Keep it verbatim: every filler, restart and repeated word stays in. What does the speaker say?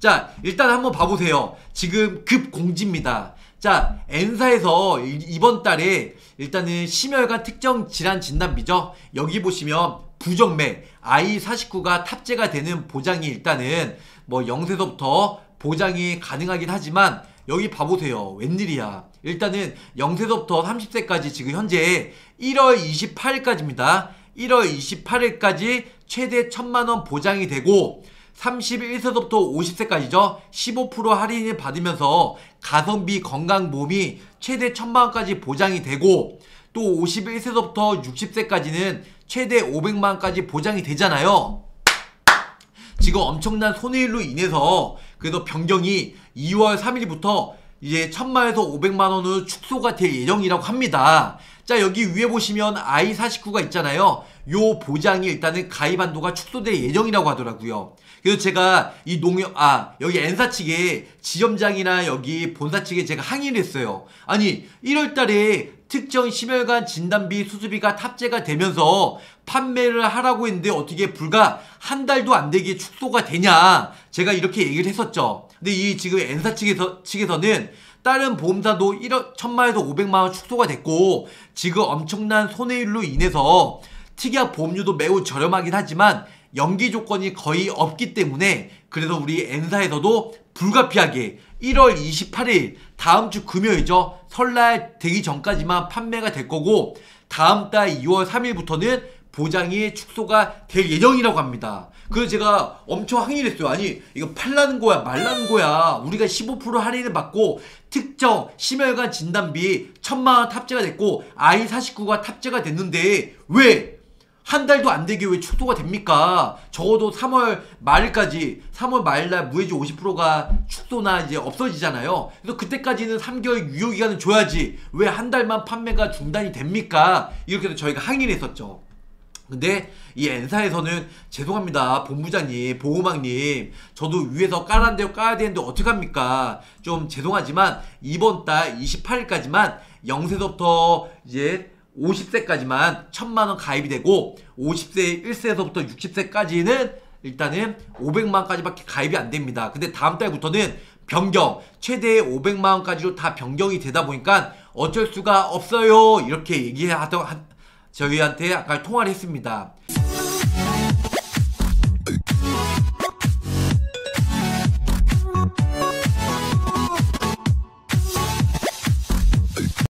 자, 일단 한번 봐보세요. 지금 급공지입니다. 자, N사에서 이번 달에 일단은 심혈관 특정 질환 진단비죠. 여기 보시면 부정맥 아이 사십구가 탑재가 되는 보장이 일단은 뭐 영세서부터 보장이 가능하긴 하지만 여기 봐보세요. 웬일이야. 일단은 영세서부터 삼십 세까지 지금 현재 일월 이십팔일까지입니다. 일월 이십팔일까지 최대 천만원 보장이 되고 삼십일 세부터 오십 세까지죠. 십오 퍼센트 할인을 받으면서 가성비 건강보험이 최대 천만원까지 보장이 되고 또 오십일 세부터 육십 세까지는 최대 오백만원까지 보장이 되잖아요. 지금 엄청난 손해율로 인해서 그래서 변경이 이월 삼일부터 이제 천만에서 오백만원으로 축소가 될 예정이라고 합니다. 자, 여기 위에 보시면 아이 사십구가 있잖아요. 요 보장이 일단은 가입 한도가 축소될 예정이라고 하더라고요. 그래서 제가 이 농협, 아, 여기 N사 측에 지점장이나 여기 본사 측에 제가 항의를 했어요. 아니, 일월 달에 특정 심혈관 진단비 수수비가 탑재가 되면서 판매를 하라고 했는데 어떻게 불과 한 달도 안 되게 축소가 되냐. 제가 이렇게 얘기를 했었죠. 근데 이 지금 N사 측에서, 측에서는 다른 보험사도 일억 천만에서 오백만원 축소가 됐고 지금 엄청난 손해율로 인해서 특약 보험료도 매우 저렴하긴 하지만 연기 조건이 거의 없기 때문에 그래서 우리 N사에서도 불가피하게 일월 이십팔일 다음 주 금요일이죠. 설날 되기 전까지만 판매가 될 거고 다음 달 이월 삼일부터는 보장이 축소가 될 예정이라고 합니다. 그래서 제가 엄청 항의를 했어요. 아니 이거 팔라는 거야 말라는 거야. 우리가 십오 퍼센트 할인을 받고 특정 심혈관 진단비 천만원 탑재가 됐고 아이 사십구가 탑재가 됐는데 왜 한 달도 안 되게 왜 축소가 됩니까? 적어도 삼월 말일까지 삼월 말날 무해지 오십 퍼센트가 축소나 이제 없어지잖아요. 그래서 그때까지는 삼 개월 유효기간을 줘야지 왜 한 달만 판매가 중단이 됩니까? 이렇게 해서 저희가 항의를 했었죠. 근데 이 N사에서는 죄송합니다 본부장님 보호망님 저도 위에서 깔아야 돼요 까야 되는데 어떡합니까? 좀 죄송하지만 이번 달 이십팔일까지만 영세서부터 이제 오십 세까지만 천만원 가입이 되고 오십 세 일 세에서부터 육십 세까지는 일단은 오백만원까지밖에 가입이 안 됩니다. 근데 다음 달부터는 변경 최대 오백만원까지로 다 변경이 되다 보니까 어쩔 수가 없어요 이렇게 얘기하던 저희한테 아까 통화를 했습니다.